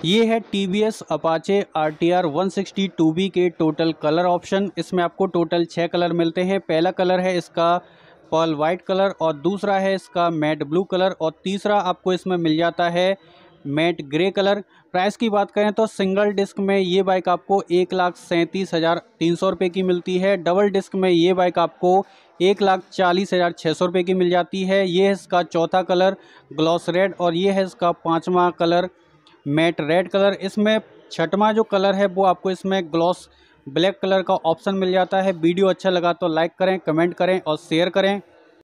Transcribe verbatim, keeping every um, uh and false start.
ये है T V S Apache R T R one sixty two B के total colour option. इसमें आपको टोटल छः कलर मिलते हैं। पहला कलर है इसका पर्ल वाइट कलर और दूसरा है इसका मैट ब्लू कलर और तीसरा आपको इसमें मिल जाता है मैट ग्रे कलर। प्राइस की बात करें तो सिंगल डिस्क में ये बाइक आपको एक लाख सैंतीस हज़ार तीन सौ रुपये की मिलती है। डबल डिस्क में ये बाइक आपको एक लाख चालीस हज़ार छः सौ रुपये की मिल जाती है। ये है इसका चौथा कलर ग्लॉस रेड और ये है इसका पाँचवा कलर मैट रेड कलर। इसमें छठवां जो कलर है वो आपको इसमें ग्लॉस ब्लैक कलर का ऑप्शन मिल जाता है। वीडियो अच्छा लगा तो लाइक करें, कमेंट करें और शेयर करें।